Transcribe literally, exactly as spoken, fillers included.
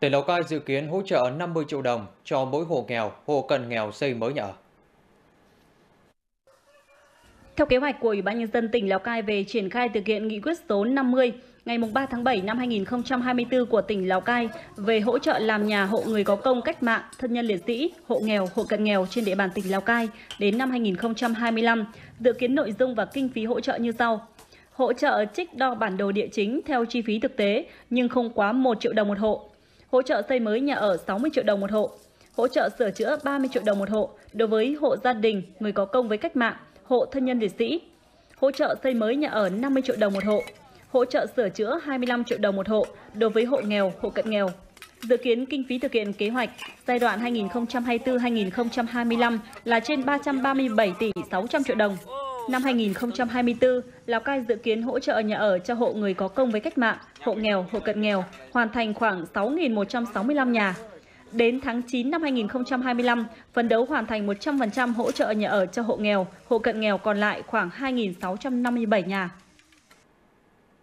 Tỉnh Lào Cai dự kiến hỗ trợ năm mươi triệu đồng cho mỗi hộ nghèo, hộ cận nghèo xây mới nhà ở. Theo kế hoạch của Ủy ban Nhân dân tỉnh Lào Cai về triển khai thực hiện nghị quyết số năm mươi ngày ba tháng bảy năm hai nghìn không trăm hai mươi tư của tỉnh Lào Cai về hỗ trợ làm nhà hộ người có công cách mạng, thân nhân liệt sĩ, hộ nghèo, hộ cận nghèo trên địa bàn tỉnh Lào Cai đến năm hai nghìn không trăm hai mươi lăm, dự kiến nội dung và kinh phí hỗ trợ như sau. Hỗ trợ trích đo bản đồ địa chính theo chi phí thực tế nhưng không quá một triệu đồng một hộ. Hỗ trợ xây mới nhà ở sáu mươi triệu đồng một hộ. Hỗ trợ sửa chữa ba mươi triệu đồng một hộ đối với hộ gia đình, người có công với cách mạng, hộ thân nhân liệt sĩ. Hỗ trợ xây mới nhà ở năm mươi triệu đồng một hộ. Hỗ trợ sửa chữa hai mươi lăm triệu đồng một hộ đối với hộ nghèo, hộ cận nghèo. Dự kiến kinh phí thực hiện kế hoạch giai đoạn hai nghìn không trăm hai mươi tư đến hai nghìn không trăm hai mươi lăm là trên ba trăm ba mươi bảy tỷ sáu trăm triệu đồng. Năm hai nghìn không trăm hai mươi tư, Lào Cai dự kiến hỗ trợ nhà ở cho hộ người có công với cách mạng, hộ nghèo, hộ cận nghèo hoàn thành khoảng sáu nghìn một trăm sáu mươi lăm nhà. Đến tháng chín năm hai nghìn không trăm hai mươi lăm, phấn đấu hoàn thành một trăm phần trăm hỗ trợ nhà ở cho hộ nghèo, hộ cận nghèo còn lại khoảng hai nghìn sáu trăm năm mươi bảy nhà.